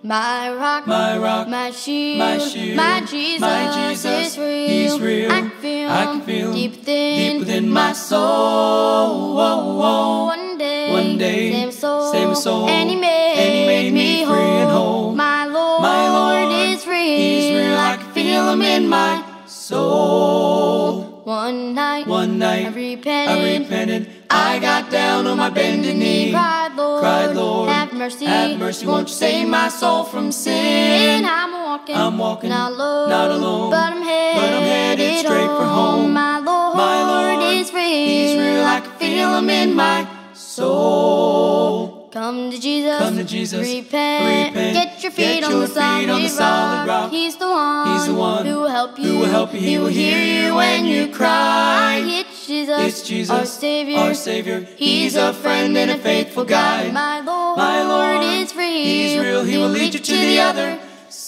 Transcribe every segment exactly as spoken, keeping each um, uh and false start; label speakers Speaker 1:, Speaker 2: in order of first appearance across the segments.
Speaker 1: My rock,
Speaker 2: my rock,
Speaker 1: my shield,
Speaker 2: my shield,
Speaker 1: my Jesus,
Speaker 2: my Jesus
Speaker 1: is real.
Speaker 2: He's real.
Speaker 1: I can feel,
Speaker 2: I can feel
Speaker 1: deep within,
Speaker 2: deep within my soul. Whoa, whoa.
Speaker 1: One day,
Speaker 2: One day,
Speaker 1: same soul,
Speaker 2: same soul,
Speaker 1: and He made,
Speaker 2: and He made me free and whole.
Speaker 1: My Lord,
Speaker 2: My Lord
Speaker 1: is real.
Speaker 2: He's real. I can feel Him in my soul.
Speaker 1: One night,
Speaker 2: One night,
Speaker 1: I repented.
Speaker 2: I repented. I got down on my bended knee,
Speaker 1: cried, Lord,
Speaker 2: cried, Lord,
Speaker 1: have mercy,
Speaker 2: have mercy, won't you save my soul from sin?
Speaker 1: I'm walking,
Speaker 2: I'm walking,
Speaker 1: not alone,
Speaker 2: not alone,
Speaker 1: but I'm headed,
Speaker 2: but I'm headed straight for home.
Speaker 1: My Lord,
Speaker 2: my Lord
Speaker 1: is real.
Speaker 2: He's real. I can feel Him in my soul.
Speaker 1: Come to Jesus,
Speaker 2: come to Jesus,
Speaker 1: repent,
Speaker 2: repent.
Speaker 1: Get your feet,
Speaker 2: Get
Speaker 1: on,
Speaker 2: your
Speaker 1: the solid
Speaker 2: feet on the solid rock.
Speaker 1: rock. He's the one,
Speaker 2: He's the one
Speaker 1: who will help you,
Speaker 2: who will help you. He will hear you when you cry.
Speaker 1: It's Jesus,
Speaker 2: it's Jesus,
Speaker 1: our Savior,
Speaker 2: our Savior.
Speaker 1: He's a friend and a faithful guide. My Lord,
Speaker 2: my Lord
Speaker 1: is real.
Speaker 2: He's real. He will lead you to the other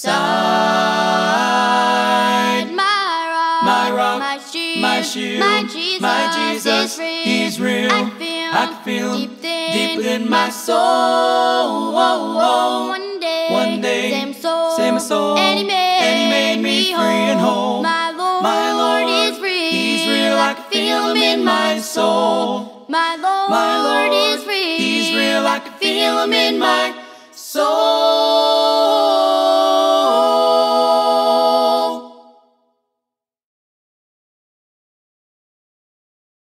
Speaker 2: side.
Speaker 1: My rock,
Speaker 2: my rock,
Speaker 1: my shield,
Speaker 2: my, shield,
Speaker 1: my Jesus,
Speaker 2: my Jesus
Speaker 1: is real.
Speaker 2: He's real.
Speaker 1: I can feel,
Speaker 2: I can feel
Speaker 1: deep within,
Speaker 2: deep within my soul. Oh, oh.
Speaker 1: One day,
Speaker 2: One day,
Speaker 1: same soul,
Speaker 2: same soul,
Speaker 1: and He made,
Speaker 2: and He made me free and whole.
Speaker 1: My Lord,
Speaker 2: my Lord
Speaker 1: is real.
Speaker 2: He's real. I can feel Him in my soul.
Speaker 1: My Lord,
Speaker 2: my Lord
Speaker 1: is real.
Speaker 2: He's real. I can feel Him in my